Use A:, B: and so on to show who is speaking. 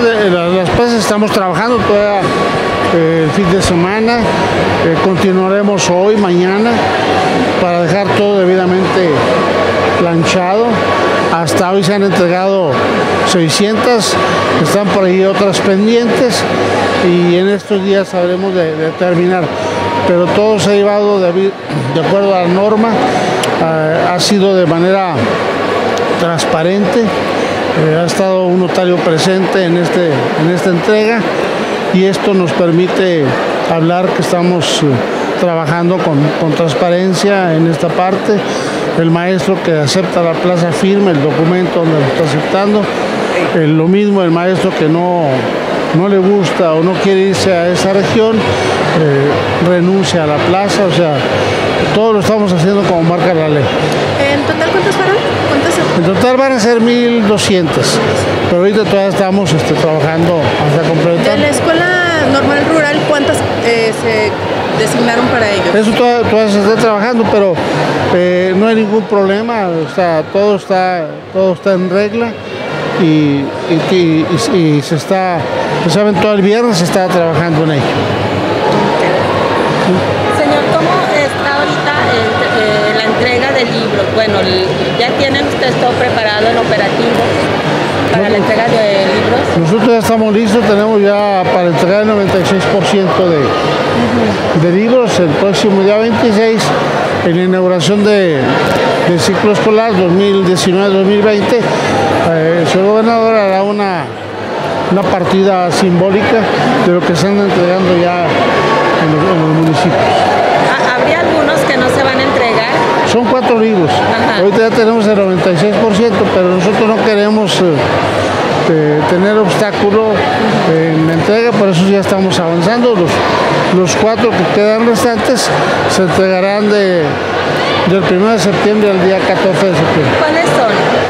A: las plazas estamos trabajando todavía el fin de semana, continuaremos hoy, mañana, para dejar todo debidamente planchado. Hasta hoy se han entregado 600, están por ahí otras pendientes y en estos días sabremos de terminar. Pero todo se ha llevado de acuerdo a la norma, ha sido de manera transparente, ha estado un notario presente en esta entrega y esto nos permite hablar que estamos trabajando con transparencia en esta parte. El maestro que acepta la plaza firma el documento donde lo está aceptando, lo mismo el maestro que no le gusta o no quiere irse a esa región, renuncia a la plaza, o sea, todo lo estamos haciendo como marca la ley.
B: ¿En total cuántos fueron?
A: En total van a ser 1,200, pero ahorita todavía estamos trabajando hasta completar.
B: ¿De la Escuela Normal Rural cuántas se designaron para ellos?
A: Eso todavía se está trabajando, pero no hay ningún problema, todo está en regla y se está, pues saben, todo el viernes se está trabajando en ello.
C: Señor, ¿cómo está ahorita la entrega de libros? Bueno, ¿ya tienen ustedes todo preparado el operativo para la entrega de libros?
A: Nosotros ya estamos listos, tenemos ya para entregar el 96% de libros el próximo día 26, en la inauguración del ciclo escolar 2019-2020. El señor gobernador hará una partida simbólica de lo que se anda entregando ya en los municipios.
C: ¿Habría algunos que no se van a entregar?
A: Son 4 libros. Ajá. Ahorita ya tenemos el 96%, pero nosotros no queremos tener obstáculo en la entrega, por eso ya estamos avanzando. Los 4 que quedan restantes se entregarán del 1 de septiembre al día 14 de septiembre.
C: ¿Cuáles son?